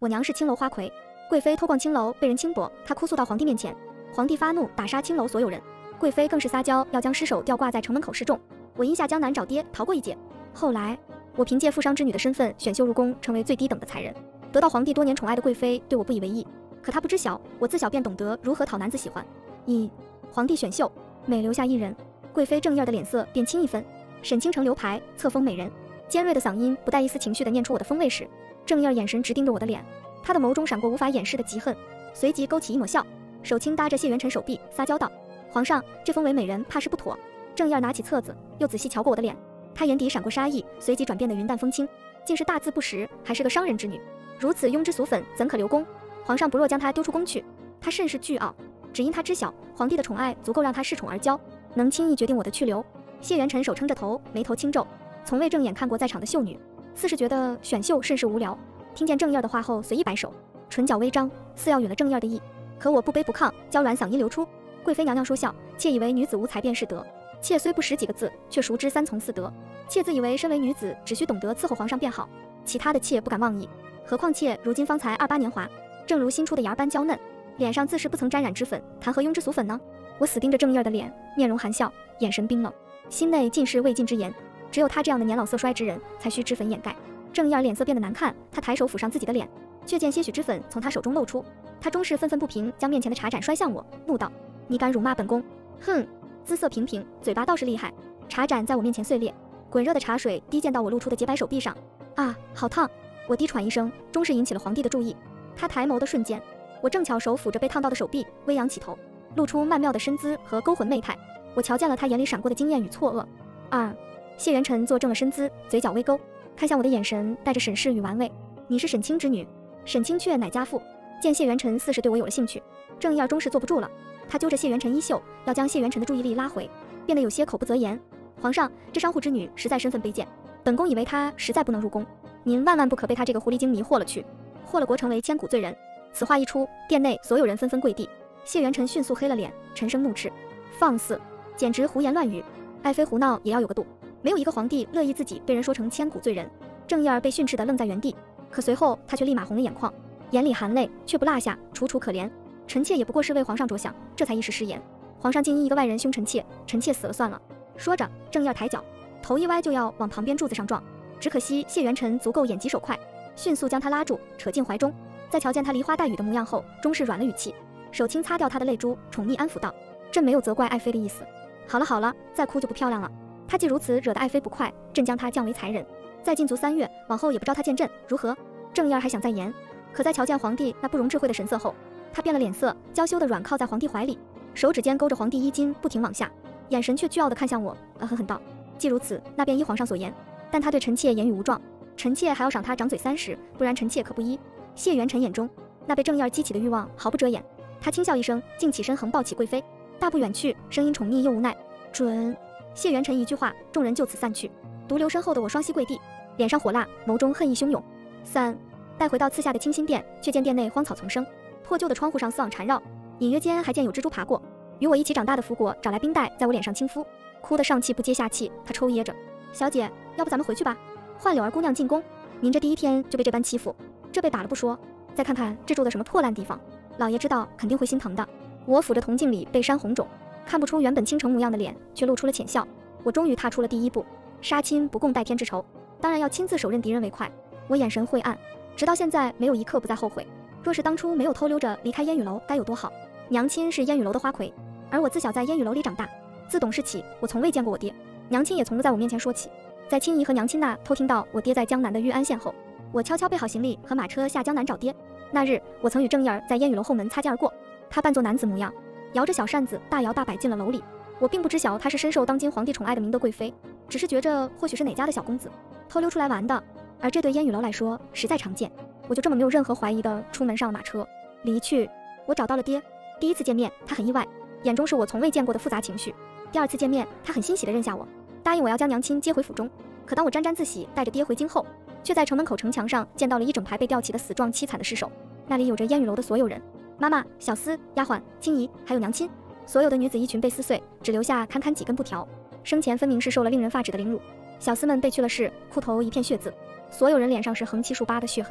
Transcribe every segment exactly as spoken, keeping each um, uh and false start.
我娘是青楼花魁，贵妃偷逛青楼被人轻薄，她哭诉到皇帝面前，皇帝发怒打杀青楼所有人，贵妃更是撒娇要将尸首吊挂在城门口示众。我因下江南找爹逃过一劫，后来我凭借富商之女的身份选秀入宫，成为最低等的才人，得到皇帝多年宠爱的贵妃对我不以为意，可她不知晓我自小便懂得如何讨男子喜欢。一皇帝选秀，每留下一人，贵妃正燕的脸色便青一分。沈倾城留牌册封美人，尖锐的嗓音不带一丝情绪地念出我的封位时，正燕眼神直盯着我的脸，她的眸中闪过无法掩饰的嫉恨，随即勾起一抹笑，手轻搭着谢元辰手臂，撒娇道：皇上，这封为美人怕是不妥。正燕拿起册子，又仔细瞧过我的脸，她眼底闪过杀意，随即转变得云淡风轻，竟是大字不识，还是个商人之女，如此庸脂俗粉，怎可留宫？皇上不若将她丢出宫去。她甚是倨傲，只因她知晓皇帝的宠爱足够让她恃宠而骄，能轻易决定我的去留。谢元辰手撑着头，眉头轻皱，从未正眼看过在场的秀女，似是觉得选秀甚是无聊。听见正燕的话后，随意摆手，唇角微张，似要允了正燕的意。可我不卑不亢，娇软嗓音流出：贵妃娘娘说笑，妾以为女子无才便是德。妾虽不识几个字，却熟知三从四德。妾自以为身为女子，只需懂得伺候皇上便好，其他的妾不敢妄议。何况妾如今方才二八年华，正如新出的芽般娇嫩，脸上自是不曾沾染脂粉，谈何庸脂俗粉呢？我死盯着正燕的脸，面容含笑，眼神冰冷，心内尽是未尽之言。只有他这样的年老色衰之人，才需脂粉掩盖。正燕脸色变得难看，她抬手抚上自己的脸，却见些许脂粉从她手中漏出。她终是愤愤不平，将面前的茶盏摔向我，怒道：你敢辱骂本宫？哼！姿色平平，嘴巴倒是厉害。茶盏在我面前碎裂，滚热的茶水滴溅到我露出的洁白手臂上。啊，好烫！我低喘一声，终是引起了皇帝的注意。他抬眸的瞬间，我正巧手抚着被烫到的手臂，微扬起头，露出曼妙的身姿和勾魂媚态。我瞧见了他眼里闪过的惊艳与错愕。二，谢元辰坐正了身姿，嘴角微勾，看向我的眼神带着审视与玩味。你是沈清之女？沈清却乃家父。见谢元辰似是对我有了兴趣，正燕终是坐不住了。他揪着谢元辰衣袖，要将谢元辰的注意力拉回，变得有些口不择言。皇上，这商户之女实在身份卑贱，本宫以为她实在不能入宫，您万万不可被她这个狐狸精迷惑了去，惑了国成为千古罪人。此话一出，殿内所有人纷纷跪地。谢元辰迅速黑了脸，沉声怒斥：放肆，简直胡言乱语！爱妃胡闹也要有个度，没有一个皇帝乐意自己被人说成千古罪人。正燕被训斥得愣在原地，可随后她却立马红了眼眶，眼里含泪，却不落下，楚楚可怜。臣妾也不过是为皇上着想，这才一时失言。皇上竟因一个外人凶臣妾，臣妾死了算了。说着，正燕抬脚，头一歪就要往旁边柱子上撞，只可惜谢元辰足够眼疾手快，迅速将他拉住，扯进怀中。在瞧见他梨花带雨的模样后，终是软了语气，手轻擦掉他的泪珠，宠溺安抚道：朕没有责怪爱妃的意思。好了好了，再哭就不漂亮了。他既如此惹得爱妃不快，朕将他降为才人，再禁足三月，往后也不招他见朕，如何？正燕还想再言，可在瞧见皇帝那不容置喙的神色后，他变了脸色，娇羞地软靠在皇帝怀里，手指间勾着皇帝衣襟，不停往下，眼神却倨傲地看向我，呃狠狠道：既如此，那便依皇上所言。但他对臣妾言语无状，臣妾还要赏他掌嘴三十，不然臣妾可不依。谢元辰眼中那被正燕激起的欲望毫不遮掩，他轻笑一声，竟起身横抱起贵妃，大步远去，声音宠溺又无奈：准！谢元辰一句话，众人就此散去，独留身后的我双膝跪地，脸上火辣，眸中恨意汹涌。三，待回到次下的清心殿，却见殿内荒草丛生，破旧的窗户上丝网缠绕，隐约间还见有蜘蛛爬过。与我一起长大的福果找来冰袋在我脸上轻敷，哭得上气不接下气。他抽噎着：小姐，要不咱们回去吧？换柳儿姑娘进宫，您这第一天就被这般欺负，这被打了不说，再看看这住的什么破烂地方，老爷知道肯定会心疼的。我抚着铜镜里被山红肿，看不出原本倾城模样的脸，却露出了浅笑。我终于踏出了第一步，杀亲不共戴天之仇，当然要亲自手刃敌人为快。我眼神晦暗，直到现在没有一刻不再后悔。若是当初没有偷溜着离开烟雨楼，该有多好！娘亲是烟雨楼的花魁，而我自小在烟雨楼里长大，自懂事起，我从未见过我爹，娘亲也从不在我面前说起。在亲姨和娘亲那偷听到我爹在江南的玉安县后，我悄悄备好行李和马车下江南找爹。那日我曾与正燕在烟雨楼后门擦肩而过，他扮作男子模样，摇着小扇子大摇大摆进了楼里。我并不知晓他是深受当今皇帝宠爱的明德贵妃，只是觉着或许是哪家的小公子偷溜出来玩的，而这对烟雨楼来说实在常见。我就这么没有任何怀疑的出门上了马车离去。我找到了爹，第一次见面他很意外，眼中是我从未见过的复杂情绪。第二次见面他很欣喜地认下我，答应我要将娘亲接回府中。可当我沾沾自喜带着爹回京后，却在城门口城墙上见到了一整排被吊起的死状凄惨的尸首，那里有着烟雨楼的所有人，妈妈、小厮、丫鬟、青姨，还有娘亲。所有的女子衣裙被撕碎，只留下堪堪几根布条，生前分明是受了令人发指的凌辱。小厮们被去了势，裤头一片血渍，所有人脸上是横七竖八的血痕。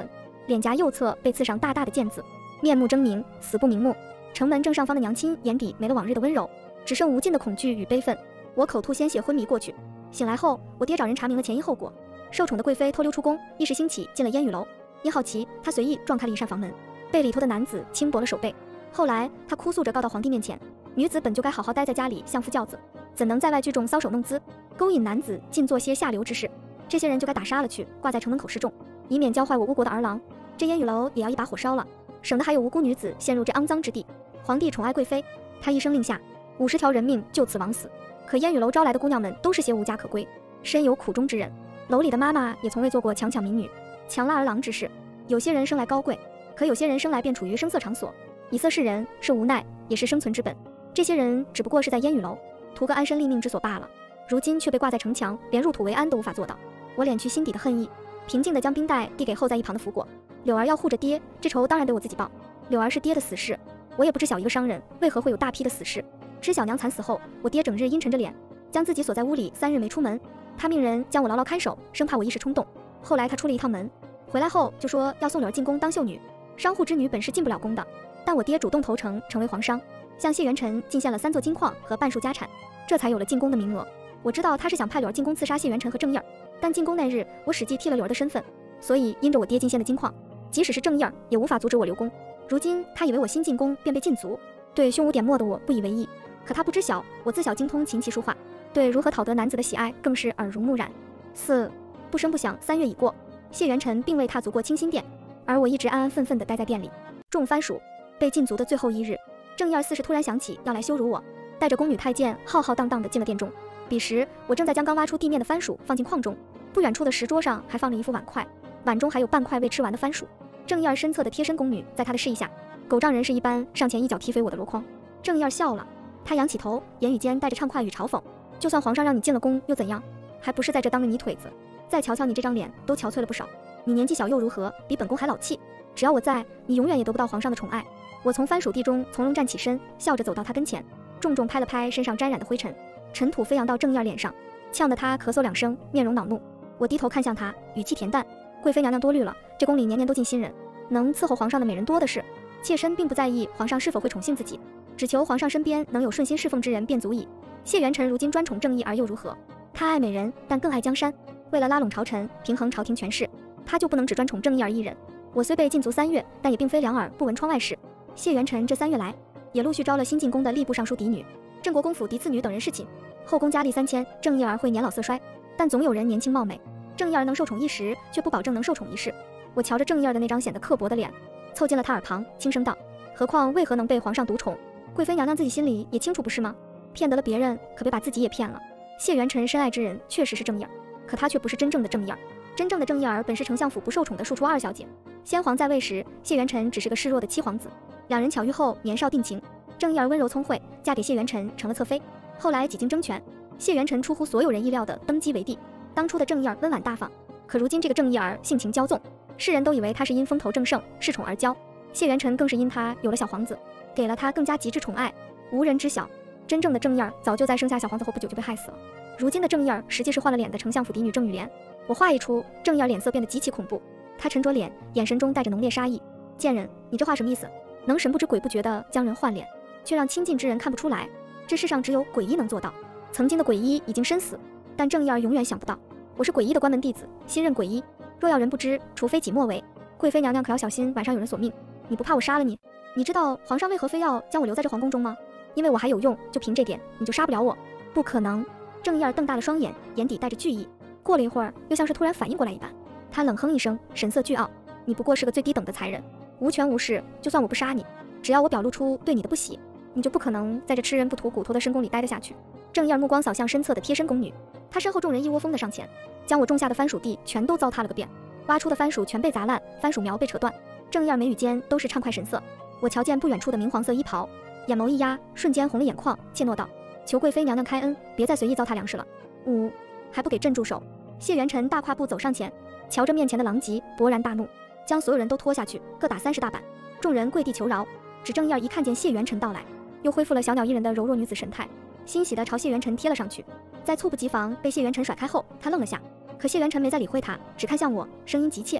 脸颊右侧被刺上大大的剑字，面目狰狞，死不瞑目。城门正上方的娘亲眼底没了往日的温柔，只剩无尽的恐惧与悲愤。我口吐鲜血，昏迷过去。醒来后，我爹找人查明了前因后果。受宠的贵妃偷溜出宫，一时兴起进了烟雨楼。因好奇，她随意撞开了一扇房门，被里头的男子轻薄了手背。后来，她哭诉着告到皇帝面前，女子本就该好好待在家里相夫教子，怎能在外聚众搔首弄姿，勾引男子尽做些下流之事？这些人就该打杀了去，挂在城门口示众，以免教坏我吴国的儿郎。这烟雨楼也要一把火烧了，省得还有无辜女子陷入这肮脏之地。皇帝宠爱贵妃，他一声令下，五十条人命就此枉死。可烟雨楼招来的姑娘们都是些无家可归，身有苦衷之人。楼里的妈妈也从未做过强抢民女、强拉儿郎之事。有些人生来高贵，可有些人生来便处于声色场所，以色示人，是无奈，也是生存之本。这些人只不过是在烟雨楼图个安身立命之所罢了，如今却被挂在城墙，连入土为安都无法做到。我敛去心底的恨意，平静地将冰袋递给候在一旁的福果。柳儿要护着爹，这仇当然得我自己报。柳儿是爹的死士，我也不知晓一个商人为何会有大批的死士。知小娘惨死后，我爹整日阴沉着脸，将自己锁在屋里三日没出门。他命人将我牢牢看守，生怕我一时冲动。后来他出了一趟门，回来后就说要送柳儿进宫当秀女。商户之女本是进不了宫的，但我爹主动投诚成为皇商，向谢元辰进献了三座金矿和半数家产，这才有了进宫的名额。我知道他是想派柳儿进宫刺杀谢元辰和正义儿，但进宫那日我史记替了柳儿的身份，所以因着我爹进献的金矿，即使是正义儿也无法阻止我留宫。如今他以为我新进宫便被禁足，对胸无点墨的我不以为意。可他不知晓，我自小精通琴棋书画，对如何讨得男子的喜爱更是耳濡目染。四不声不响，三月已过，谢元辰并未踏足过清心殿，而我一直安安分分地待在店里种番薯。被禁足的最后一日，正义儿似是突然想起要来羞辱我，带着宫女太监浩浩荡荡地进了殿中。彼时我正在将刚挖出地面的番薯放进矿中，不远处的石桌上还放着一副碗筷，碗中还有半块未吃完的番薯。正义儿身侧的贴身宫女在他的示意下，狗仗人势一般上前一脚踢飞我的箩筐。正义儿笑了，他仰起头，言语间带着畅快与嘲讽，就算皇上让你进了宫又怎样，还不是在这当个泥腿子？再瞧瞧你这张脸，都憔悴了不少。你年纪小又如何，比本宫还老气。只要我在，你永远也得不到皇上的宠爱。我从番薯地中从容站起身，笑着走到他跟前，重重拍了拍身上沾染的灰尘，尘土飞扬到正义儿脸上，呛得他咳嗽两声，面容恼怒。我低头看向他，语气恬淡，贵妃娘娘多虑了，这宫里年年都进新人，能伺候皇上的美人多的是，妾身并不在意皇上是否会宠幸自己，只求皇上身边能有顺心侍奉之人便足矣。谢元辰如今专宠正义儿又如何？他爱美人，但更爱江山。为了拉拢朝臣，平衡朝廷权势，他就不能只专宠正义儿一人。我虽被禁足三月，但也并非两耳不闻窗外事。谢元辰这三月来，也陆续招了新进宫的吏部尚书嫡女、郑国公府嫡次女等人侍寝，后宫佳丽三千，正义儿会年老色衰，但总有人年轻貌美。正义儿能受宠一时，却不保证能受宠一世。我瞧着正义儿的那张显得刻薄的脸，凑近了他耳旁，轻声道：何况为何能被皇上独宠？贵妃娘娘自己心里也清楚不是吗？骗得了别人，可别把自己也骗了。谢元辰深爱之人确实是正义儿，可他却不是真正的正义儿。真正的正义儿本是丞相府不受宠的庶出二小姐。先皇在位时，谢元辰只是个示弱的七皇子，两人巧遇后年少定情。正义儿温柔聪慧，嫁给谢元辰成了侧妃。后来几经争权，谢元辰出乎所有人意料的登基为帝。当初的正义儿温婉大方，可如今这个正义儿性情骄纵，世人都以为他是因风头正盛恃宠而骄。谢元辰更是因他有了小皇子，给了他更加极致宠爱。无人知晓，真正的正义儿早就在生下小皇子后不久就被害死了。如今的正义儿实际是换了脸的丞相府嫡女郑玉莲。我话一出，正义儿脸色变得极其恐怖，他沉着脸，眼神中带着浓烈杀意。贱人，你这话什么意思？能神不知鬼不觉地将人换脸，却让亲近之人看不出来？这世上只有鬼医能做到。曾经的鬼医已经身死，但正义儿永远想不到，我是鬼医的关门弟子，新任鬼医。若要人不知，除非己莫为。贵妃娘娘可要小心，晚上有人索命。你不怕我杀了你？你知道皇上为何非要将我留在这皇宫中吗？因为我还有用，就凭这点，你就杀不了我？不可能！正义儿瞪大了双眼，眼底带着惧意。过了一会儿，又像是突然反应过来一般，他冷哼一声，神色倨傲：你不过是个最低等的才人，无权无势，就算我不杀你，只要我表露出对你的不喜，你就不可能在这吃人不吐骨头的深宫里待得下去。正义儿目光扫向身侧的贴身宫女，他身后众人一窝蜂地上前，将我种下的番薯地全都糟蹋了个遍，挖出的番薯全被砸烂，番薯苗被扯断。正义儿眉宇间都是畅快神色。我瞧见不远处的明黄色衣袍，眼眸一压，瞬间红了眼眶，怯懦道：求贵妃娘娘开恩，别再随意糟蹋粮食了。五还不给朕住手！谢元辰大跨步走上前，瞧着面前的狼藉，勃然大怒，将所有人都拖下去，各打三十大板。众人跪地求饶。只正义儿一看见谢元辰到来，又恢复了小鸟依人的柔弱女子神态，欣喜地朝谢元辰贴了上去。在猝不及防被谢元辰甩开后，他愣了下，可谢元辰没再理会他，只看向我，声音急切：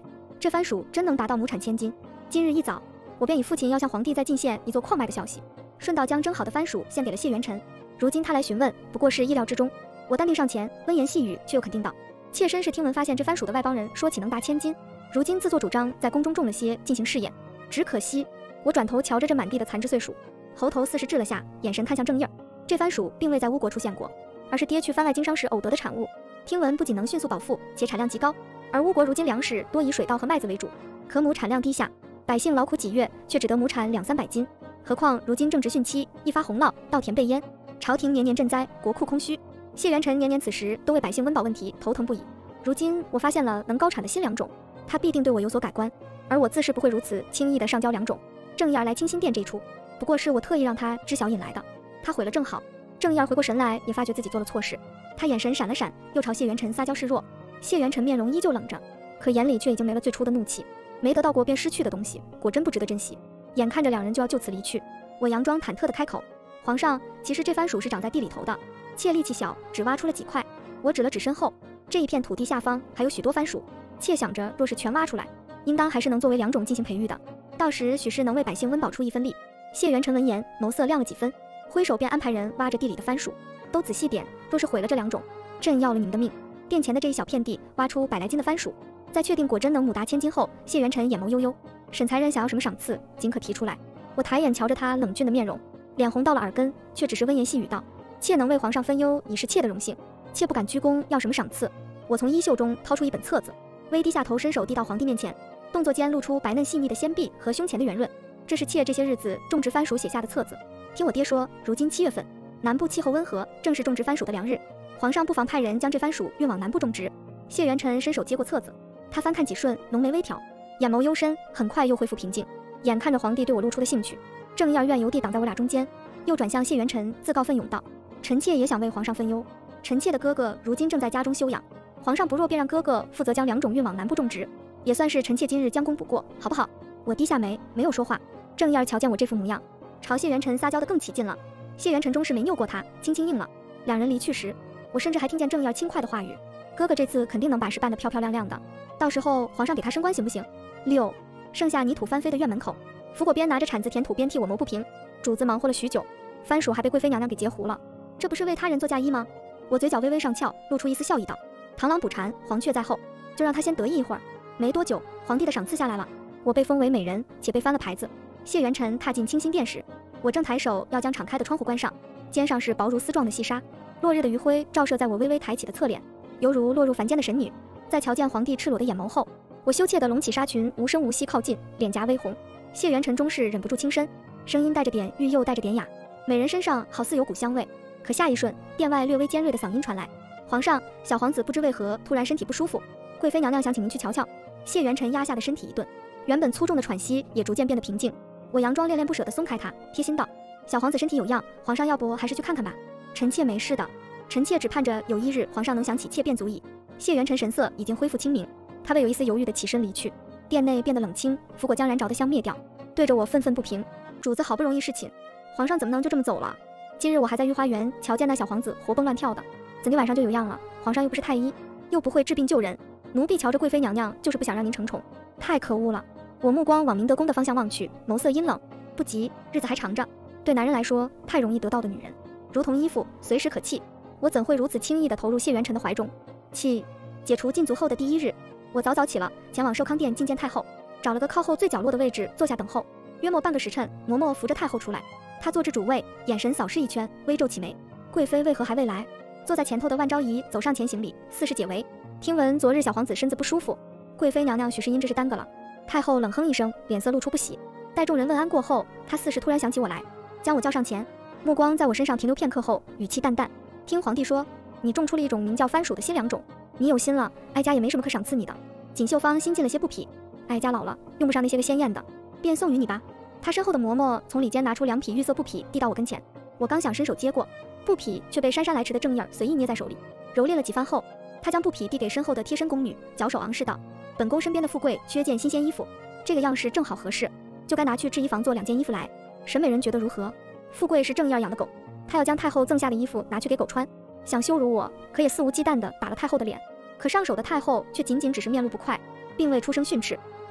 这番薯真能达到亩产千斤。今日一早，我便以父亲要向皇帝再进献一座矿脉的消息，顺道将蒸好的番薯献给了谢元臣。如今他来询问，不过是意料之中。我淡定上前，温言细语，却又肯定道：妾身是听闻发现这番薯的外邦人说起能达千斤，如今自作主张在宫中种了些进行试验，只可惜……我转头瞧着这满地的残枝碎薯，喉头似是滞了下，眼神看向正印儿。这番薯并未在乌国出现过，而是爹去番外经商时偶得的产物。听闻不仅能迅速饱腹，且产量极高。而乌国如今粮食多以水稻和麦子为主，可亩产量低下，百姓劳苦几月，却只得亩产两三百斤。何况如今正值汛期，一发洪涝，稻田备淹，朝廷年年赈灾，国库空虚。谢元臣年年此时都为百姓温饱问题头疼不已。如今我发现了能高产的新良种，他必定对我有所改观，而我自是不会如此轻易的上交良种。正义儿来清心殿这一出，不过是我特意让他知晓引来的。他毁了正好。正义儿回过神来，也发觉自己做了错事，他眼神闪了闪，又朝谢元臣撒娇示弱。谢元臣面容依旧冷着，可眼里却已经没了最初的怒气。没得到过便失去的东西，果真不值得珍惜。眼看着两人就要就此离去，我佯装忐忑地开口：皇上，其实这番薯是长在地里头的，妾力气小，只挖出了几块。我指了指身后这一片土地下方还有许多番薯，妾想着若是全挖出来，应当还是能作为良种进行培育的，到时许是能为百姓温饱出一分力。谢元臣闻言，眸色亮了几分，挥手便安排人挖着地里的番薯。都仔细点，若是毁了这良种，朕要了你们的命。殿前的这一小片地挖出百来斤的番薯，在确定果真能亩达千斤后，谢元臣眼眸悠悠。沈才人想要什么赏赐，尽可提出来。我抬眼瞧着他冷峻的面容，脸红到了耳根，却只是温言细语道：妾能为皇上分忧，已是妾的荣幸，妾不敢居功，要什么赏赐？我从衣袖中掏出一本册子，微低下头，伸手递到皇帝面前，动作间露出白嫩细腻的纤臂和胸前的圆润。这是妾这些日子种植番薯写下的册子。听我爹说，如今七月份，南部气候温和，正是种植番薯的良日，皇上不妨派人将这番薯运往南部种植。谢元臣伸手接过册子，他翻看几瞬，浓眉微挑，眼眸幽深，很快又恢复平静。眼看着皇帝对我露出的兴趣，正义儿怨尤地挡在我俩中间，又转向谢元臣，自告奋勇道：臣妾也想为皇上分忧。臣妾的哥哥如今正在家中休养，皇上不若便让哥哥负责将良种运往南部种植，也算是臣妾今日将功补过，好不好？我低下眉，没有说话。正义儿瞧见我这副模样，朝谢元臣撒娇得更起劲了。谢元臣终是没拗过他，轻轻应了。两人离去时，我甚至还听见正义儿轻快的话语：哥哥这次肯定能把事办得漂漂亮亮的，到时候皇上给他升官行不行？六，剩下泥土翻飞的院门口，福果边拿着铲子填土边替我谋不平。主子忙活了许久，番薯还被贵妃娘娘给截糊了，这不是为他人做嫁衣吗？我嘴角微微上翘，露出一丝笑意道：螳螂捕蝉，黄雀在后，就让他先得意一会儿。没多久，皇帝的赏赐下来了，我被封为美人，且被翻了牌子。谢元臣踏进清心殿时，我正抬手要将敞开的窗户关上，肩上是薄如丝状的细纱，落日的余晖照射在我微微抬起的侧脸，犹如落入凡间的神女。在瞧见皇帝赤裸的眼眸后，我羞怯地拢起纱裙，无声无息靠近，脸颊微红。谢元臣终是忍不住轻声，声音带着点欲又带着点哑：美人身上好似有股香味。可下一瞬，殿外略微尖锐的嗓音传来：皇上，小皇子不知为何突然身体不舒服，贵妃娘娘想请您去瞧瞧。谢元臣压下的身体一顿，原本粗重的喘息也逐渐变得平静。我佯装恋恋不舍地松开他，贴心道：小皇子身体有恙，皇上要不还是去看看吧。臣妾没事的，臣妾只盼着有一日皇上能想起妾便足矣。谢元臣神色已经恢复清明，他未有一丝犹豫地起身离去。殿内变得冷清，福果将燃着的香灭掉，对着我愤愤不平：主子好不容易侍寝，皇上怎么能就这么走了？今日我还在御花园瞧见那小皇子活蹦乱跳的，怎地晚上就有恙了？皇上又不是太医，又不会治病救人，奴婢瞧着贵妃娘娘就是不想让您承宠，太可恶了。我目光往明德宫的方向望去，眸色阴冷。不急，日子还长着。对男人来说，太容易得到的女人，如同衣服，随时可弃。我怎会如此轻易地投入谢元臣的怀中？弃。解除禁足后的第一日，我早早起了，前往寿康殿觐见太后，找了个靠后最角落的位置坐下等候。约莫半个时辰，嬷嬷扶着太后出来，她坐至主位，眼神扫视一圈，微皱起眉：贵妃为何还未来？坐在前头的万昭仪走上前行礼，似是解围。听闻昨日小皇子身子不舒服，贵妃娘娘许是因这事耽搁了。太后冷哼一声，脸色露出不喜。待众人问安过后，她似是突然想起我来，将我叫上前，目光在我身上停留片刻后，语气淡淡：听皇帝说，你种出了一种名叫番薯的新良种，你有心了，哀家也没什么可赏赐你的。锦绣坊新进了些布匹，哀家老了，用不上那些个鲜艳的，便送与你吧。他身后的嬷嬷从里间拿出两匹玉色布匹递到我跟前，我刚想伸手接过，布匹却被姗姗来迟的正印儿随意捏在手里，揉捏了几番后，他将布匹递给身后的贴身宫女，脚手昂视道：本宫身边的富贵缺件新鲜衣服，这个样式正好合适，就该拿去制衣房做两件衣服来。沈美人觉得如何？富贵是正印儿养的狗，他要将太后赠下的衣服拿去给狗穿，想羞辱我，可也肆无忌惮地打了太后的脸。可上手的太后却仅仅只是面露不快，并未出声训斥。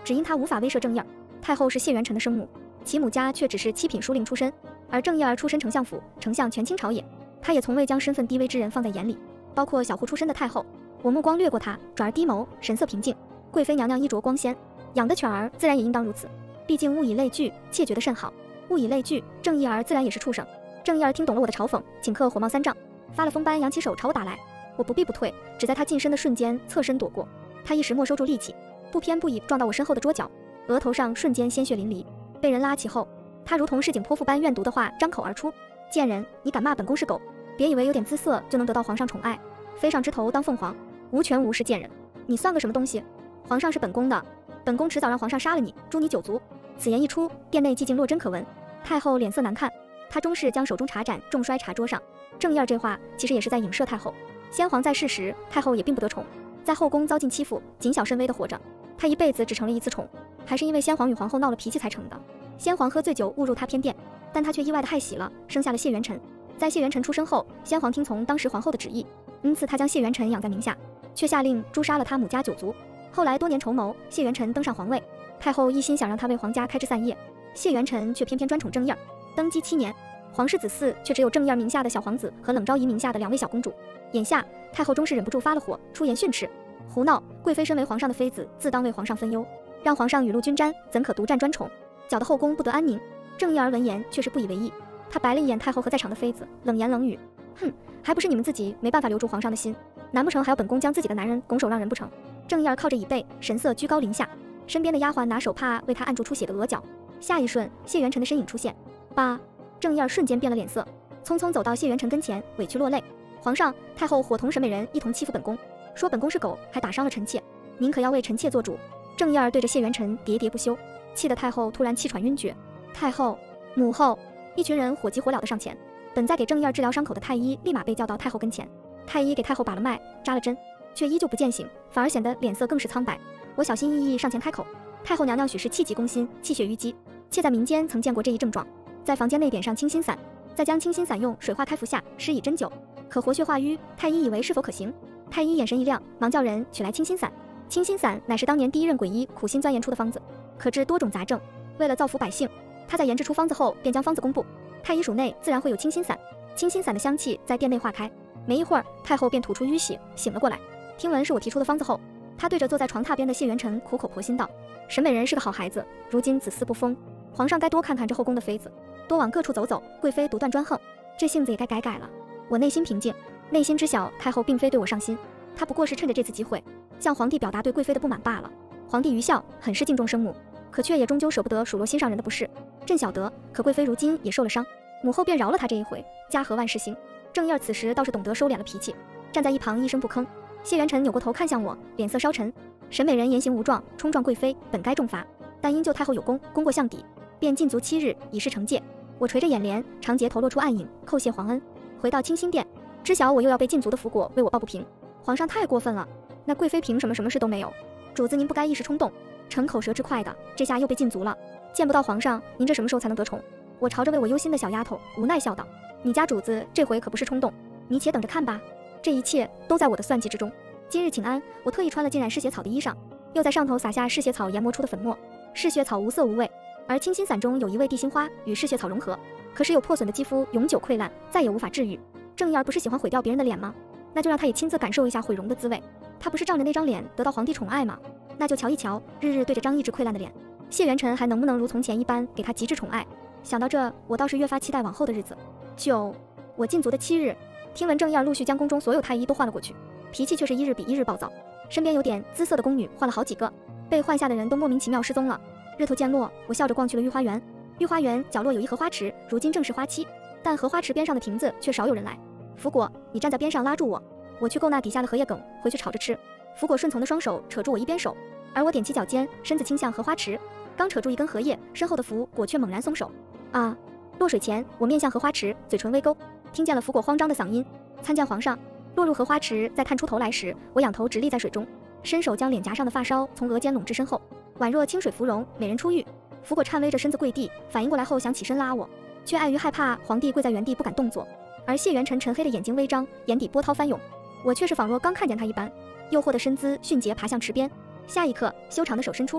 只因他无法威慑郑义儿。太后是谢元辰的生母，其母家却只是七品书令出身，而郑义儿出身丞相府，丞相权倾朝野，他也从未将身份低微之人放在眼里，包括小户出身的太后。我目光掠过她，转而低眸，神色平静。贵妃娘娘衣着光鲜，养的犬儿自然也应当如此。毕竟物以类聚，妾觉得甚好。物以类聚，郑义儿自然也是畜生。郑义儿听懂了我的嘲讽，顷刻火冒三丈，发了疯般扬起手朝我打来。我不避不退，只在他近身的瞬间侧身躲过。他一时没收住力气，不偏不倚撞到我身后的桌角，额头上瞬间鲜血淋漓。被人拉起后，他如同市井泼妇般怨毒的话张口而出：贱人，你敢骂本宫是狗？别以为有点姿色就能得到皇上宠爱，飞上枝头当凤凰，无权无势贱人，你算个什么东西？皇上是本宫的，本宫迟早让皇上杀了你，诛你九族。此言一出，殿内寂静若真可闻。太后脸色难看，她终是将手中茶盏重摔茶桌上。郑义儿这话其实也是在影射太后。先皇在世时，太后也并不得宠，在后宫遭尽欺负，谨小慎微的活着。她一辈子只成了一次宠，还是因为先皇与皇后闹了脾气才成的。先皇喝醉酒误入她偏殿，但她却意外的害喜了，生下了谢元辰。在谢元辰出生后，先皇听从当时皇后的旨意，因此他将谢元辰养在名下，却下令诛杀了他母家九族。后来多年筹谋，谢元辰登上皇位，太后一心想让他为皇家开枝散叶，谢元辰却偏偏专宠郑义儿。登基七年，皇室子嗣却只有郑义儿名下的小皇子和冷昭仪名下的两位小公主。眼下太后终是忍不住发了火，出言训斥：胡闹！贵妃身为皇上的妃子，自当为皇上分忧，让皇上雨露均沾，怎可独占专宠，搅得后宫不得安宁。郑义儿闻言却是不以为意，他白了一眼太后和在场的妃子，冷言冷语：哼，还不是你们自己没办法留住皇上的心，难不成还要本宫将自己的男人拱手让人不成？郑义儿靠着椅背，神色居高临下，身边的丫鬟拿手帕为他按住出血的额角。下一瞬，谢元辰的身影出现。爸！郑义儿瞬间变了脸色，匆匆走到谢元辰跟前，委屈落泪：皇上，太后伙同沈美人一同欺负本宫，说本宫是狗，还打伤了臣妾，您可要为臣妾做主。郑义儿对着谢元辰喋喋不休，气得太后突然气喘晕厥。太后、母后，一群人火急火燎地上前。本在给郑义儿治疗伤口的太医立马被叫到太后跟前，太医给太后把了脉，扎了针，却依旧不见醒，反而显得脸色更是苍白。我小心翼翼上前开口：太后娘娘许是气急攻心，气血淤积，妾在民间曾见过这一症状，在房间内点上清心散，再将清心散用水化开服下，施以针灸，可活血化瘀。太医以为是否可行？太医眼神一亮，忙叫人取来清心散。清心散乃是当年第一任鬼医苦心钻研出的方子，可治多种杂症。为了造福百姓，他在研制出方子后便将方子公布，太医署内自然会有清心散。清心散的香气在殿内化开，没一会儿，太后便吐出淤血，醒了过来。听闻是我提出的方子后，她对着坐在床榻边的谢元辰苦口婆心道：沈美人是个好孩子，如今子嗣不丰，皇上该多看看这后宫的妃子，多往各处走走，贵妃独断专横，这性子也该改改了。我内心平静，内心知晓太后并非对我上心，她不过是趁着这次机会向皇帝表达对贵妃的不满罢了。皇帝愚孝，很是敬重生母，可却也终究舍不得数落心上人的不是。朕晓得，可贵妃如今也受了伤，母后便饶了她这一回，家和万事兴。郑义儿此时倒是懂得收敛了脾气，站在一旁一声不吭。谢元辰扭过头看向我，脸色稍沉：沈美人言行无状，冲撞贵妃，本该重罚，但因救太后有功，功过相抵，便禁足七日，以示惩戒。我垂着眼帘，长睫头露出暗影，叩谢皇恩。回到清心殿，知晓我又要被禁足的福果为我抱不平。皇上太过分了，那贵妃凭什么什么事都没有？主子您不该一时冲动，逞口舌之快的，这下又被禁足了。见不到皇上，您这什么时候才能得宠？我朝着为我忧心的小丫头无奈笑道：你家主子这回可不是冲动，你且等着看吧。这一切都在我的算计之中。今日请安，我特意穿了浸染嗜血草的衣裳，又在上头撒下嗜血草研磨出的粉末。嗜血草无色无味，而清心散中有一味地心花与嗜血草融合，可使有破损的肌肤永久溃烂，再也无法治愈。郑义儿不是喜欢毁掉别人的脸吗？那就让他也亲自感受一下毁容的滋味。他不是仗着那张脸得到皇帝宠爱吗？那就瞧一瞧，日日对着张意志溃烂的脸，谢元辰还能不能如从前一般给他极致宠爱？想到这，我倒是越发期待往后的日子。九，我禁足的七日，听闻郑义儿陆续将宫中所有太医都换了过去，脾气却是一日比一日暴躁，身边有点姿色的宫女换了好几个，被换下的人都莫名其妙失踪了。日头渐落，我笑着逛去了御花园。御花园角落有一荷花池，如今正是花期，但荷花池边上的亭子却少有人来。福果，你站在边上拉住我，我去够那底下的荷叶梗，回去炒着吃。福果顺从的双手扯住我一边手，而我踮起脚尖，身子倾向荷花池，刚扯住一根荷叶，身后的福果却猛然松手。啊！落水前，我面向荷花池，嘴唇微勾，听见了福果慌张的嗓音：参见皇上。落入荷花池，再探出头来时，我仰头直立在水中，伸手将脸颊上的发梢从额间拢至身后，宛若清水芙蓉，美人出浴。福果颤巍着身子跪地，反应过来后想起身拉我，却碍于害怕皇帝跪在原地不敢动作，而谢元辰沉黑的眼睛微张，眼底波涛翻涌，我却是仿若刚看见他一般，诱惑的身姿迅捷爬向池边。下一刻，修长的手伸出，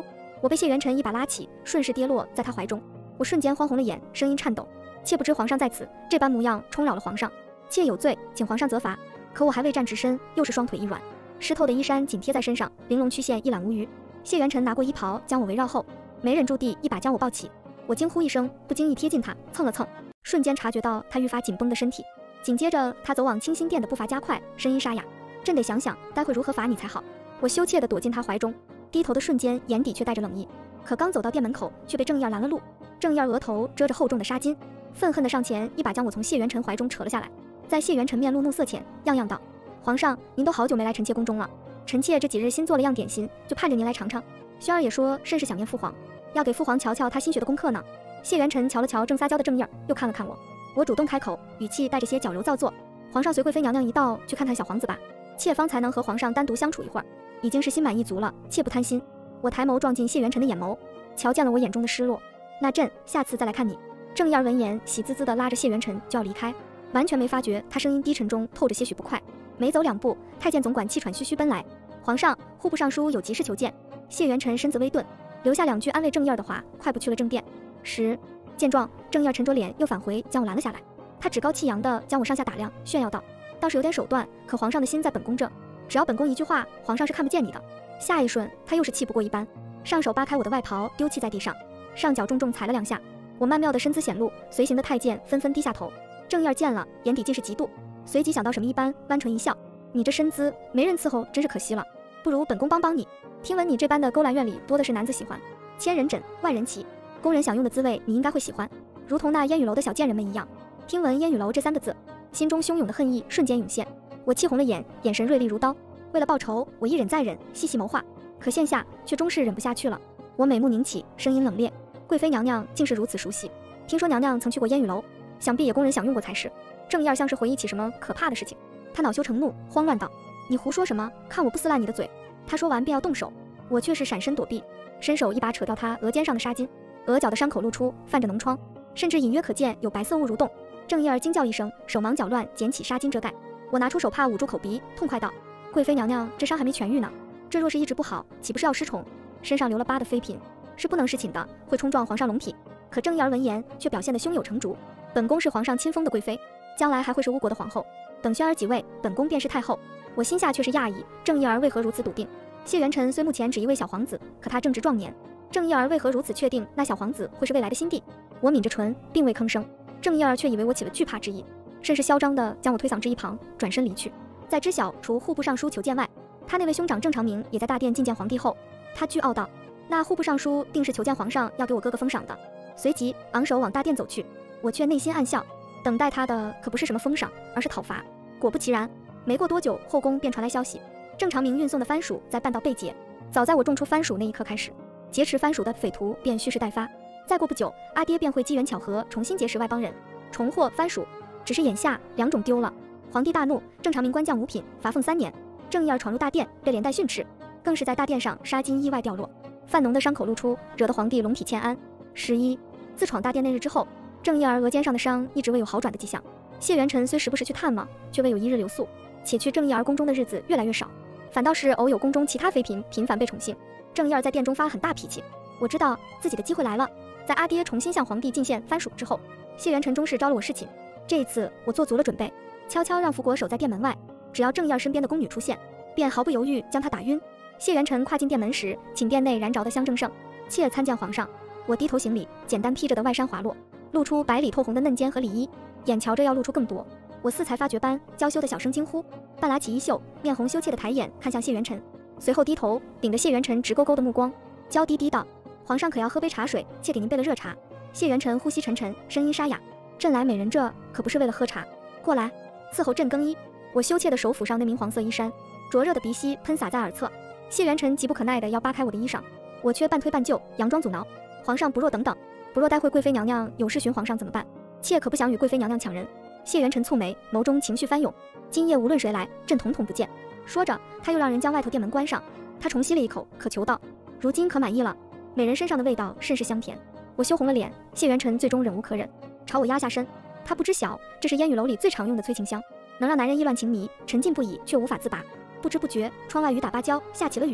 我被谢元辰一把拉起，顺势跌落在他怀中。我瞬间慌红了眼，声音颤抖。妾不知皇上在此，这般模样冲扰了皇上，妾有罪，请皇上责罚。可我还未站直身，又是双腿一软，湿透的衣衫紧贴在身上，玲珑曲线一览无余。谢元辰拿过衣袍，将我围绕后，没忍住地一把将我抱起。我惊呼一声，不经意贴近他，蹭了蹭，瞬间察觉到他愈发紧绷的身体。紧接着，他走往清心殿的步伐加快，声音沙哑：“朕得想想，待会如何罚你才好。”我羞怯地躲进他怀中，低头的瞬间，眼底却带着冷意。可刚走到殿门口，却被郑燕拦了路。郑燕额头遮着厚重的纱巾，愤恨地上前一把将我从谢元辰怀中扯了下来。在谢元辰面露怒色前，样样道：“皇上，您都好久没来臣妾宫中了，臣妾这几日新做了样点心，就盼着您来尝尝。轩儿也说甚是想念父皇，要给父皇瞧瞧他新学的功课呢。”谢元辰瞧了瞧正撒娇的郑燕，又看了看我。我主动开口，语气带着些矫揉造作：“皇上随贵妃娘娘一道去看看小皇子吧，妾方才能和皇上单独相处一会儿，已经是心满意足了，妾不贪心。”我抬眸撞进谢元辰的眼眸，瞧见了我眼中的失落。那朕下次再来看你。郑燕闻言，喜滋滋地拉着谢元辰就要离开，完全没发觉他声音低沉中透着些许不快。没走两步，太监总管气喘吁吁奔来：“皇上，户部尚书有急事求见。”谢元辰身子微顿，留下两句安慰郑燕的话，快步去了正殿。十见状，郑燕沉着脸又返回，将我拦了下来。他趾高气扬地将我上下打量，炫耀道：“倒是有点手段，可皇上的心在本宫这，只要本宫一句话，皇上是看不见你的。”下一瞬，他又是气不过一般，上手扒开我的外袍，丢弃在地上，上脚重重踩了两下。我曼妙的身姿显露，随行的太监纷纷低下头。郑燕见了，眼底尽是嫉妒，随即想到什么一般，弯唇一笑：“你这身姿，没人伺候，真是可惜了。不如本宫帮帮你。听闻你这般的勾栏院里多的是男子喜欢，千人枕，万人骑，宫人享用的滋味，你应该会喜欢，如同那烟雨楼的小贱人们一样。”听闻烟雨楼这三个字，心中汹涌的恨意瞬间涌现，我气红了眼，眼神锐利如刀。为了报仇，我一忍再忍，细细谋划，可现下却终是忍不下去了。我美目凝起，声音冷冽：“贵妃娘娘竟是如此熟悉，听说娘娘曾去过烟雨楼，想必也供人享用过才是。”郑燕像是回忆起什么可怕的事情，她恼羞成怒，慌乱道：“你胡说什么？看我不撕烂你的嘴！”她说完便要动手，我却是闪身躲避，伸手一把扯掉她额肩上的纱巾，额角的伤口露出，泛着脓疮，甚至隐约可见有白色物蠕动。郑燕惊叫一声，手忙脚乱捡起纱巾遮盖。我拿出手帕捂住口鼻，痛快道：“贵妃娘娘，这伤还没痊愈呢，这若是医治不好，岂不是要失宠？身上留了疤的妃嫔是不能侍寝的，会冲撞皇上龙体。”可郑燕闻言却表现得胸有成竹：“本宫是皇上亲封的贵妃，将来还会是乌国的皇后，等轩儿即位，本宫便是太后。”我心下却是讶异，郑燕为何如此笃定？谢元辰虽目前只一位小皇子，可他正值壮年，郑燕为何如此确定那小皇子会是未来的新帝？我抿着唇，并未吭声。郑燕却以为我起了惧怕之意，甚是嚣张地将我推搡至一旁，转身离去。在知晓除户部尚书求见外，他那位兄长郑长明也在大殿觐见皇帝后，他倨傲道：“那户部尚书定是求见皇上，要给我哥哥封赏的。”随即昂首往大殿走去。我却内心暗笑，等待他的可不是什么封赏，而是讨伐。果不其然，没过多久，后宫便传来消息，郑长明运送的番薯在半道被劫。早在我种出番薯那一刻开始，劫持番薯的匪徒便蓄势待发。再过不久，阿爹便会机缘巧合重新结识外邦人，重获番薯。只是眼下两种丢了，皇帝大怒，郑长明官降五品，罚俸三年。郑燕闯入大殿，被连带训斥，更是在大殿上纱巾意外掉落，泛脓的伤口露出，惹得皇帝龙体欠安。十一，自闯大殿那日之后，郑燕额肩上的伤一直未有好转的迹象。谢元辰虽时不时去探望，却未有一日留宿，且去郑燕宫中的日子越来越少，反倒是偶有宫中其他妃嫔频繁被宠幸。郑燕在殿中发了很大脾气。我知道自己的机会来了。在阿爹重新向皇帝进献番薯之后，谢元辰终是招了我侍寝。这一次我做足了准备，悄悄让福国守在殿门外，只要郑燕身边的宫女出现，便毫不犹豫将她打晕。谢元辰跨进殿门时，寝殿内燃着的香正盛，妾参见皇上。我低头行礼，简单披着的外衫滑落，露出白里透红的嫩肩和里衣，眼瞧着要露出更多。我似才发觉般娇羞的小声惊呼，半拉起衣袖，面红羞怯的抬眼看向谢元辰，随后低头顶着谢元辰直勾勾的目光，娇滴滴道：“皇上可要喝杯茶水？妾给您备了热茶。”谢元辰呼吸沉沉，声音沙哑：“朕来美人这可不是为了喝茶，过来伺候朕更衣。”我羞怯的手抚上那明黄色衣衫，灼热的鼻息喷洒在耳侧。谢元辰急不可耐地要扒开我的衣裳，我却半推半就，佯装阻挠：“皇上不若等等，不若待会贵妃娘娘有事寻皇上怎么办？妾可不想与贵妃娘娘抢人。”谢元辰蹙眉，眸中情绪翻涌：“今夜无论谁来，朕统统不见。”说着，他又让人将外头殿门关上。他重吸了一口，渴求道：“如今可满意了？”美人身上的味道甚是香甜。我羞红了脸，谢元辰最终忍无可忍，朝我压下身。他不知晓，这是烟雨楼里最常用的催情香，能让男人意乱情迷，沉浸不已却无法自拔。不知不觉，窗外雨打芭蕉，下起了雨。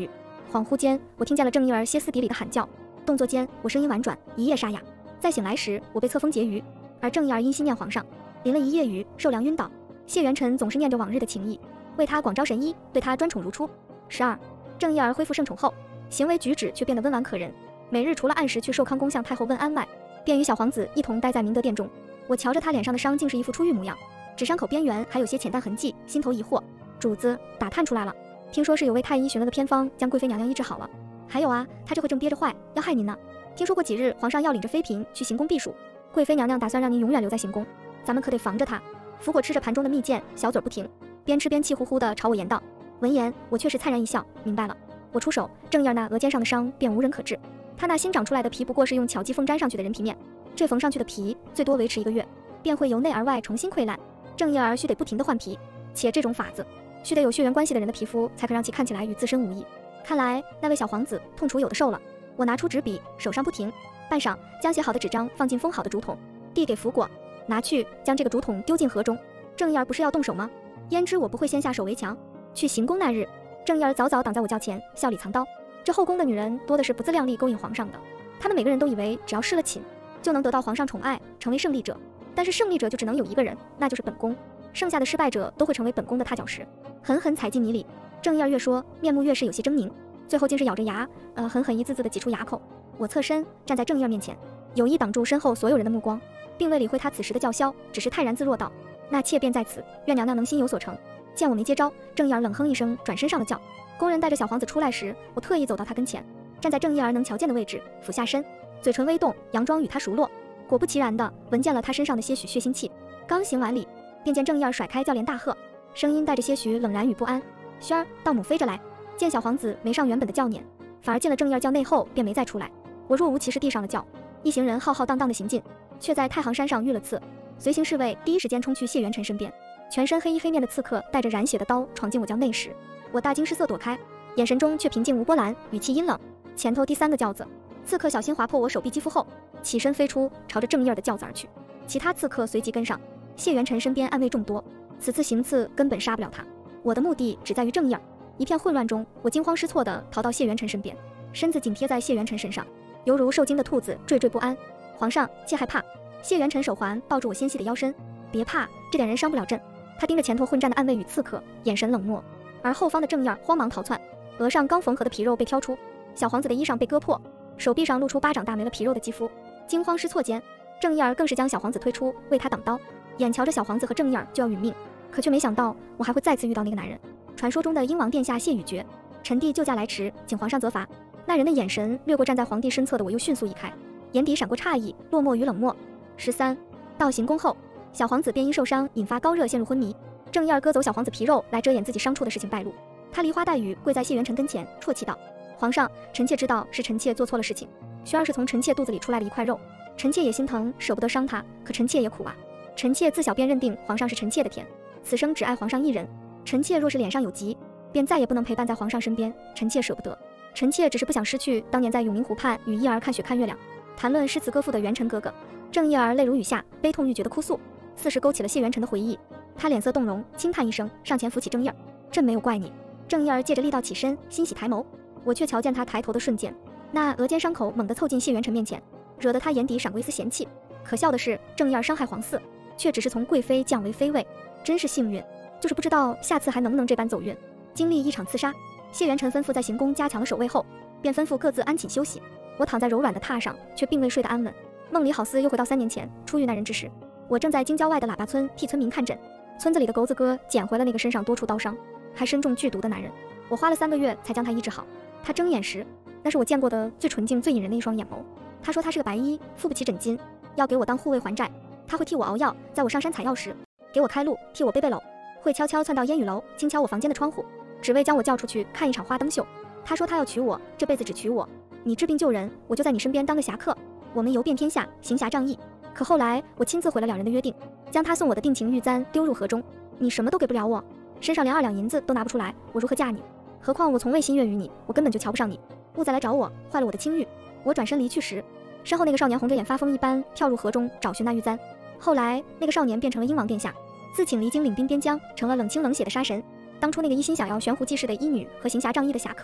恍惚间，我听见了郑义儿歇斯底里的喊叫，动作间我声音婉转，一夜沙哑。再醒来时，我被册封婕妤，而郑义儿因心念皇上，淋了一夜雨，受凉晕倒。谢元辰总是念着往日的情谊，为他广招神医，对他专宠如初。十二，郑义儿恢复圣宠后，行为举止却变得温婉可人，每日除了按时去寿康宫向太后问安外，便与小皇子一同待在明德殿中。我瞧着他脸上的伤，竟是一副出狱模样，只伤口边缘还有些浅淡痕迹，心头疑惑。主子打探出来了，听说是有位太医寻了个偏方，将贵妃娘娘医治好了。还有啊，他这会正憋着坏，要害您呢。听说过几日皇上要领着妃嫔去行宫避暑，贵妃娘娘打算让您永远留在行宫，咱们可得防着她。福果吃着盘中的蜜饯，小嘴不停，边吃边气呼呼地朝我言道。闻言，我却是灿然一笑，明白了。我出手，郑义儿那额肩上的伤便无人可治。他那新长出来的皮不过是用巧计缝粘上去的人皮面，这缝上去的皮最多维持一个月，便会由内而外重新溃烂。郑义儿须得不停地换皮，且这种法子须得有血缘关系的人的皮肤才可让其看起来与自身无异。看来那位小皇子痛楚有的受了。我拿出纸笔，手上不停，半晌将写好的纸张放进封好的竹筒，递给福果，拿去将这个竹筒丢进河中。郑义儿不是要动手吗？焉知我不会先下手为强。去行宫那日，郑义儿早早挡在我轿前，笑里藏刀。这后宫的女人多的是不自量力勾引皇上的，她们每个人都以为只要侍了寝，就能得到皇上宠爱，成为胜利者。但是胜利者就只能有一个人，那就是本宫，剩下的失败者都会成为本宫的踏脚石，狠狠踩进泥里。郑义儿越说，面目越是有些狰狞，最后竟是咬着牙，呃，狠狠一字字地挤出牙口。我侧身站在郑义儿面前，有意挡住身后所有人的目光，并未理会他此时的叫嚣，只是泰然自若道：“那妾便在此，愿娘娘能心有所成。”见我没接招，郑义儿冷哼一声，转身上了轿。宫人带着小皇子出来时，我特意走到他跟前，站在郑义儿能瞧见的位置，俯下身，嘴唇微动，佯装与他熟络。果不其然的，闻见了他身上的些许血腥气。刚行完礼，便见郑义儿甩开轿帘大喝，声音带着些许冷然与不安：“轩儿，道母飞着来。”见小皇子没上原本的轿辇，反而进了郑义儿轿内后，便没再出来。我若无其事地上了轿，一行人浩浩荡荡的行进，却在太行山上遇了刺。随行侍卫第一时间冲去谢元辰身边，全身黑衣黑面的刺客带着染血的刀闯进我轿内时，我大惊失色躲开，眼神中却平静无波澜，语气阴冷：“前头第三个轿子。”刺客小心划破我手臂肌肤后，起身飞出，朝着郑义儿的轿子而去。其他刺客随即跟上。谢元辰身边暗卫众多，此次行刺根本杀不了他。我的目的只在于郑义儿。一片混乱中，我惊慌失措地逃到谢元辰身边，身子紧贴在谢元辰身上，犹如受惊的兔子惴惴不安。皇上，切害怕。谢元辰手环抱住我纤细的腰身，别怕，这点人伤不了朕。他盯着前头混战的暗卫与刺客，眼神冷漠。而后方的郑义儿慌忙逃窜，额上刚缝合的皮肉被挑出，小皇子的衣裳被割破，手臂上露出巴掌大没了皮肉的肌肤。惊慌失措间，郑义儿更是将小皇子推出，为他挡刀，眼瞧着小皇子和郑义儿就要殒命，可却没想到我还会再次遇到那个男人，传说中的英王殿下谢宇爵。臣弟救驾来迟，请皇上责罚。那人的眼神掠过站在皇帝身侧的我，又迅速移开，眼底闪过诧异、落寞与冷漠。十三，到行宫后，小皇子便因受伤引发高热陷入昏迷，郑义儿割走小皇子皮肉来遮掩自己伤处的事情败露。他梨花带雨跪在谢元辰跟前，啜泣道：“皇上，臣妾知道是臣妾做错了事情，轩儿是从臣妾肚子里出来的一块肉，臣妾也心疼，舍不得伤他，可臣妾也苦啊。臣妾自小便认定皇上是臣妾的天，此生只爱皇上一人。臣妾若是脸上有疾，便再也不能陪伴在皇上身边，臣妾舍不得。臣妾只是不想失去当年在永明湖畔与义儿看雪看月亮，谈论诗词歌赋的元辰哥哥。”郑义儿泪如雨下，悲痛欲绝的哭诉，似是勾起了谢元辰的回忆。他脸色动容，轻叹一声，上前扶起郑义儿：“朕没有怪你。”郑义儿借着力道起身，欣喜抬眸，我却瞧见他抬头的瞬间，那额间伤口猛地凑近谢元辰面前，惹得他眼底闪过一丝嫌弃。可笑的是，郑义儿伤害皇嗣，却只是从贵妃降为妃尉，真是幸运。就是不知道下次还能不能这般走运。经历一场刺杀，谢元辰吩咐在行宫加强了守卫后，便吩咐各自安寝休息。我躺在柔软的榻上，却并未睡得安稳，梦里好似又回到三年前出狱那人之时。我正在京郊外的喇叭村替村民看诊，村子里的狗子哥捡回了那个身上多处刀伤，还身中剧毒的男人。我花了三个月才将他医治好。他睁眼时，那是我见过的最纯净、最引人的一双眼眸。他说他是个白衣，付不起诊金，要给我当护卫还债。他会替我熬药，在我上山采药时给我开路，替我背背篓，会悄悄窜到烟雨楼，轻敲我房间的窗户，只为将我叫出去看一场花灯秀。他说他要娶我，这辈子只娶我。你治病救人，我就在你身边当个侠客，我们游遍天下，行侠仗义。可后来我亲自毁了两人的约定，将他送我的定情玉簪丢入河中。你什么都给不了我，身上连二两银子都拿不出来，我如何嫁你？何况我从未心悦于你，我根本就瞧不上你。勿再来找我，坏了我的清誉。我转身离去时，身后那个少年红着眼发疯一般跳入河中找寻那玉簪。后来那个少年变成了英王殿下，自请离京领兵边疆，成了冷清冷血的杀神。当初那个一心想要悬壶济世的医女和行侠仗义的侠客，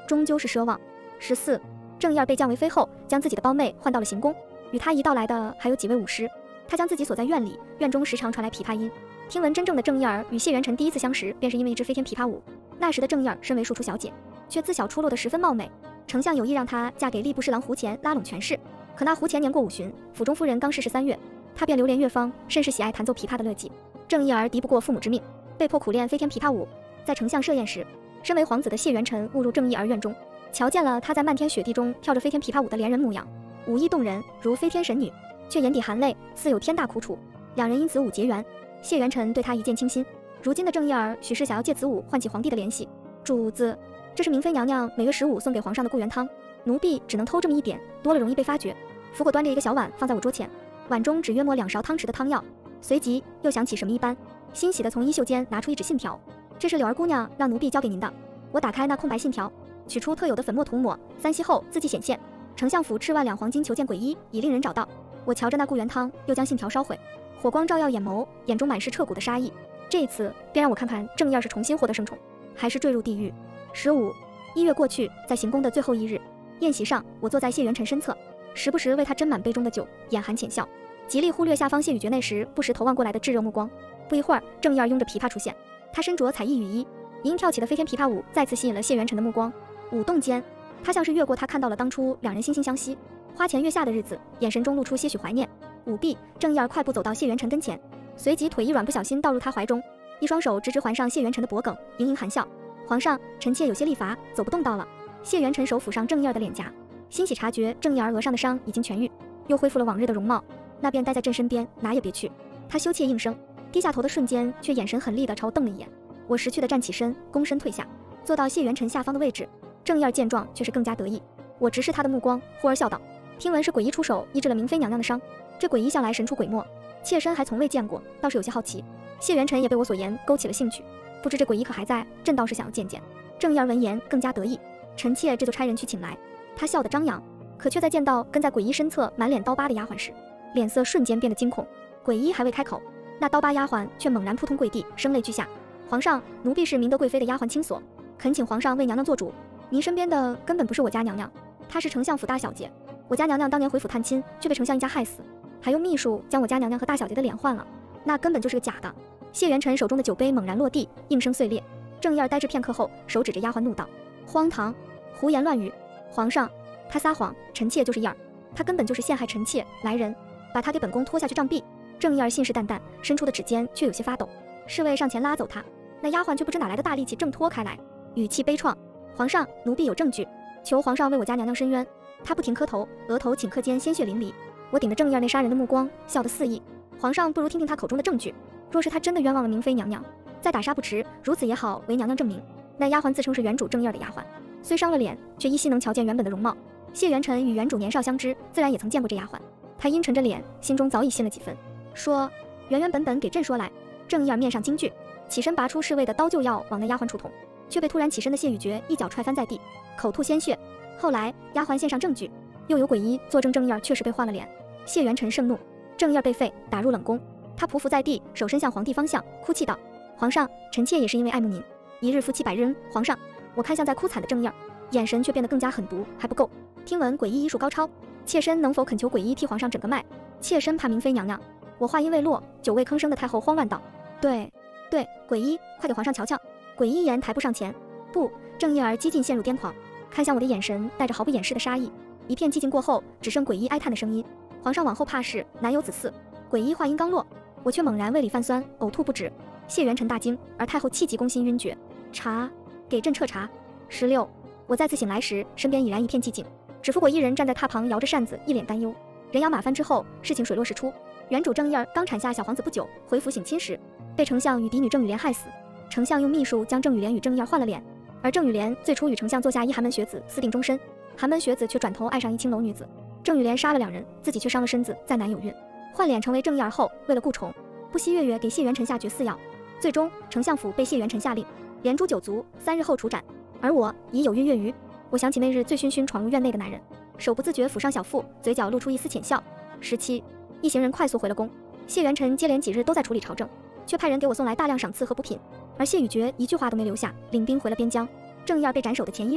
终究是奢望。十四，郑义儿被降为妃后，将自己的胞妹换到了行宫，与他一道来的还有几位武师。他将自己锁在院里，院中时常传来琵琶音。听闻真正的郑义儿与谢元辰第一次相识，便是因为一支飞天琵琶舞。那时的郑义儿身为庶出小姐，却自小出落得十分貌美。丞相有意让她嫁给吏部侍郎胡虔，拉拢权势。可那胡虔年过五旬，府中夫人刚逝世三月，他便流连乐坊，甚是喜爱弹奏琵琶的乐伎。郑义儿敌不过父母之命，被迫苦练飞天琵琶舞。在丞相设宴时，身为皇子的谢元辰误入郑义儿院中，瞧见了他在漫天雪地中跳着飞天琵琶舞的怜人模样，舞艺动人，如飞天神女，却眼底含泪，似有天大苦楚。两人因此舞结缘。谢元辰对他一见倾心。如今的郑义儿许是想要借此舞唤起皇帝的联系。主子，这是明妃娘娘每月十五送给皇上的固元汤，奴婢只能偷这么一点，多了容易被发觉。福果端着一个小碗放在我桌前，碗中只约摸两勺汤匙的汤药。随即又想起什么一般，欣喜地从衣袖间拿出一纸信条，这是柳儿姑娘让奴婢交给您的。我打开那空白信条，取出特有的粉末涂抹，三息后字迹显现：丞相府赤万两黄金求见鬼医，已令人找到。我瞧着那固元汤，又将信条烧毁，火光照耀眼眸，眼中满是彻骨的杀意。这一次便让我看看郑义儿是重新获得圣宠，还是坠入地狱。十五，一月过去，在行宫的最后一日，宴席上，我坐在谢元辰身侧，时不时为他斟满杯中的酒，眼含浅笑，极力忽略下方谢雨绝那时不时投望过来的炙热目光。不一会儿，郑义儿拥着琵琶出现，他身着彩衣雨衣，一应跳起的飞天琵琶舞再次吸引了谢元辰的目光。舞动间，他像是越过他看到了当初两人惺惺相惜，花前月下的日子，眼神中露出些许怀念。舞毕，郑义儿快步走到谢元辰跟前，随即腿一软，不小心倒入他怀中，一双手直直环上谢元辰的脖颈，盈盈含笑：皇上，臣妾有些力乏，走不动道了。谢元辰手抚上郑义儿的脸颊，欣喜察觉郑义儿额上的伤已经痊愈，又恢复了往日的容貌，那便待在朕身边，哪也别去。他羞怯应声，低下头的瞬间，却眼神狠厉地朝我瞪了一眼。我识趣地站起身，躬身退下，坐到谢元辰下方的位置。郑义儿见状，却是更加得意。我直视他的目光，忽而笑道：听闻是鬼医出手医治了明妃娘娘的伤，这鬼医向来神出鬼没，妾身还从未见过，倒是有些好奇。谢元辰也被我所言勾起了兴趣，不知这鬼医可还在，朕倒是想要见见。郑义儿闻言更加得意，臣妾这就差人去请来。他笑得张扬，可却在见到跟在鬼医身侧满脸刀疤的丫鬟时，脸色瞬间变得惊恐。鬼医还未开口，那刀疤丫鬟却猛然扑通跪地，声泪俱下：皇上，奴婢是明德贵妃的丫鬟青锁，恳请皇上为娘娘做主。您身边的根本不是我家娘娘，她是丞相府大小姐。我家娘娘当年回府探亲，却被丞相一家害死，还用秘术将我家娘娘和大小姐的脸换了，那根本就是个假的。谢元辰手中的酒杯猛然落地，应声碎裂。郑义儿呆滞片刻后，手指着丫鬟怒道：荒唐，胡言乱语！皇上，他撒谎，臣妾就是义儿，他根本就是陷害臣妾。来人，把他给本宫拖下去杖毙！郑义儿信誓旦旦，伸出的指尖却有些发抖。侍卫上前拉走他，那丫鬟却不知哪来的大力气挣脱开来，语气悲怆：皇上，奴婢有证据，求皇上为我家娘娘伸冤。他不停磕头，额头顷刻间鲜血淋漓。我顶着郑义儿那杀人的目光，笑得肆意。皇上不如听听他口中的证据，若是他真的冤枉了明妃娘娘，再打杀不迟，如此也好为娘娘证明。那丫鬟自称是原主郑义儿的丫鬟，虽伤了脸，却依稀能瞧见原本的容貌。谢元辰与原主年少相知，自然也曾见过这丫鬟。他阴沉着脸，心中早已信了几分，说：原原本本给朕说来。郑义儿面上惊惧，起身拔出侍卫的刀就要往那丫鬟处捅，却被突然起身的谢雨绝一脚踹翻在地，口吐鲜血。后来丫鬟献上证据，又有鬼医作证，郑义儿确实被换了脸。谢元辰盛怒，郑义儿被废，打入冷宫。他匍匐在地，手伸向皇帝方向，哭泣道：皇上，臣妾也是因为爱慕您，一日夫妻百日恩。皇上，我看向在哭惨的郑义儿，眼神却变得更加狠毒。还不够，听闻鬼医医术高超，妾身能否恳求鬼医替皇上诊个脉？妾身怕明妃娘娘。我话音未落，久未吭声的太后慌乱道：对对，鬼医，快给皇上瞧瞧。鬼医言抬步上前，不，郑义儿激进陷入癫狂，看向我的眼神带着毫不掩饰的杀意。一片寂静过后，只剩鬼医哀叹的声音：皇上往后怕是难有子嗣。鬼医话音刚落，我却猛然胃里泛酸，呕吐不止。谢元辰大惊，而太后气急攻心，晕厥。茶，给朕彻茶。十六，我再次醒来时，身边已然一片寂静，只福果一人站在榻旁，摇着扇子，一脸担忧。人仰马翻之后，事情水落石出，原主郑义儿刚产下小皇子不久，回府省亲时，被丞相与嫡女郑雨莲害死。丞相用秘术将郑雨莲与郑义儿换了脸，而郑雨莲最初与丞相座下一寒门学子私定终身，寒门学子却转头爱上一青楼女子。郑雨莲杀了两人，自己却伤了身子，再难有孕。换脸成为郑义儿后，为了顾宠，不惜月月给谢元辰下绝饲药。最终，丞相府被谢元辰下令连诛九族，三日后处斩。而我已有孕月余。我想起那日醉醺醺闯入院内的男人，手不自觉抚上小腹，嘴角露出一丝浅笑。十七，一行人快速回了宫。谢元辰接连几日都在处理朝政，却派人给我送来大量赏赐和补品，而谢雨绝一句话都没留下，领兵回了边疆。郑义儿被斩首的前一日，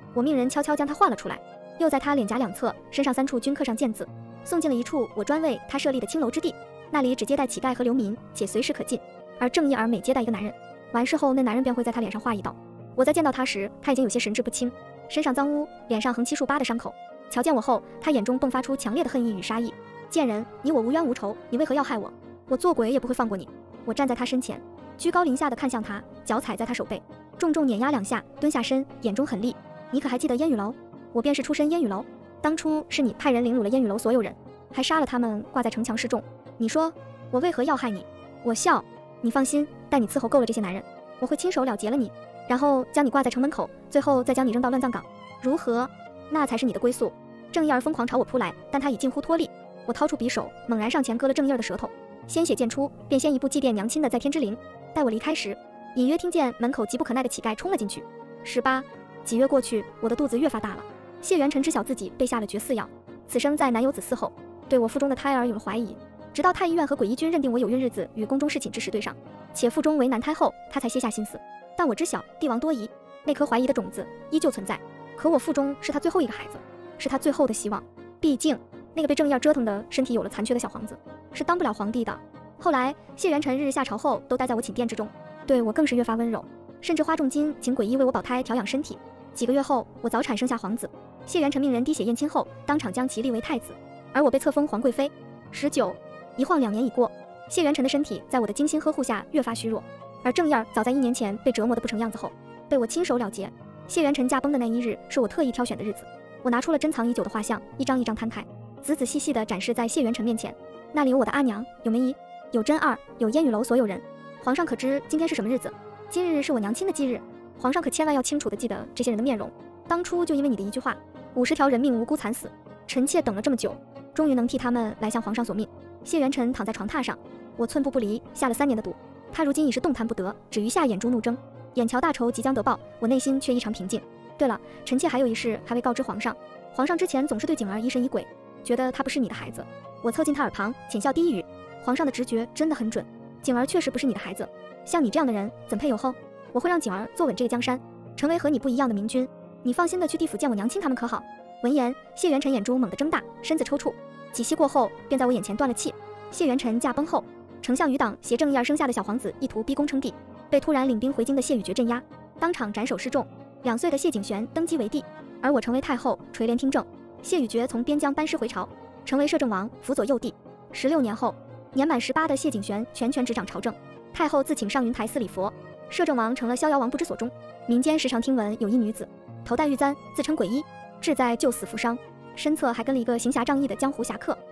我命人悄悄将它换了出来，又在他脸颊两侧、身上三处均刻上剑字，送进了一处我专为他设立的青楼之地，那里只接待乞丐和流民，且随时可进。而正义儿每接待一个男人，完事后那男人便会在他脸上划一刀。我在见到他时，他已经有些神志不清，身上脏污，脸上横七竖八的伤口。瞧见我后，他眼中迸发出强烈的恨意与杀意。贱人，你我无冤无仇，你为何要害我？我做鬼也不会放过你。我站在他身前，居高临下的看向他，脚踩在他手背，重重碾压两下，蹲下身，眼中狠厉。你可还记得烟雨楼？我便是出身烟雨楼，当初是你派人凌辱了烟雨楼所有人，还杀了他们，挂在城墙示众。你说我为何要害你？我笑，你放心，待你伺候够了这些男人，我会亲手了结了你，然后将你挂在城门口，最后再将你扔到乱葬岗，如何？那才是你的归宿。正义儿疯狂朝我扑来，但他已近乎脱力。我掏出匕首，猛然上前割了正义儿的舌头，鲜血溅出，便先一步祭奠娘亲的在天之灵。待我离开时，隐约听见门口急不可耐的乞丐冲了进去。十八几月过去，我的肚子越发大了。谢元辰知晓自己被下了绝嗣药，此生在男有子嗣后，对我腹中的胎儿有了怀疑。直到太医院和鬼医君认定我有孕日子与宫中侍寝之时对上，且腹中为男胎后，他才歇下心思。但我知晓帝王多疑，那颗怀疑的种子依旧存在。可我腹中是他最后一个孩子，是他最后的希望。毕竟那个被正义儿折腾的身体有了残缺的小皇子，是当不了皇帝的。后来谢元辰日日下朝后都待在我寝殿之中，对我更是越发温柔，甚至花重金请鬼医为我保胎调养身体。几个月后，我早产生下皇子。谢元辰命人滴血验亲后，当场将其立为太子，而我被册封皇贵妃。十九一晃两年已过，谢元辰的身体在我的精心呵护下越发虚弱，而正义儿早在一年前被折磨得不成样子后，被我亲手了结。谢元辰驾崩的那一日是我特意挑选的日子，我拿出了珍藏已久的画像，一张一张摊开，仔仔细细地展示在谢元辰面前。那里有我的阿娘，有梅姨，有真二，有烟雨楼所有人。皇上可知今天是什么日子？今日是我娘亲的忌日，皇上可千万要清楚地记得这些人的面容。当初就因为你的一句话，五十条人命无辜惨死，臣妾等了这么久，终于能替他们来向皇上索命。谢元辰躺在床榻上，我寸步不离，下了三年的毒，他如今已是动弹不得，只余下眼珠怒睁，眼瞧大仇即将得报，我内心却异常平静。对了，臣妾还有一事还未告知皇上。皇上之前总是对景儿疑神疑鬼，觉得她不是你的孩子。我凑近他耳旁，浅笑低语：皇上的直觉真的很准，景儿确实不是你的孩子。像你这样的人，怎配有后？我会让景儿坐稳这个江山，成为和你不一样的明君。你放心的去地府见我娘亲他们可好？闻言，谢元辰眼珠猛地睁大，身子抽搐，几息过后，便在我眼前断了气。谢元辰驾崩后，丞相余党携正义儿生下的小皇子意图逼宫称帝，被突然领兵回京的谢宇爵镇压，当场斩首示众。两岁的谢景玄登基为帝，而我成为太后，垂帘听政。谢宇爵从边疆班师回朝，成为摄政王，辅佐幼帝。十六年后，年满十八的谢景玄全权执掌朝政，太后自请上云台祀礼佛，摄政王成了逍遥王不知所终。民间时常听闻有一女子头戴玉簪，自称鬼医，志在救死扶伤，身侧还跟了一个行侠仗义的江湖侠客。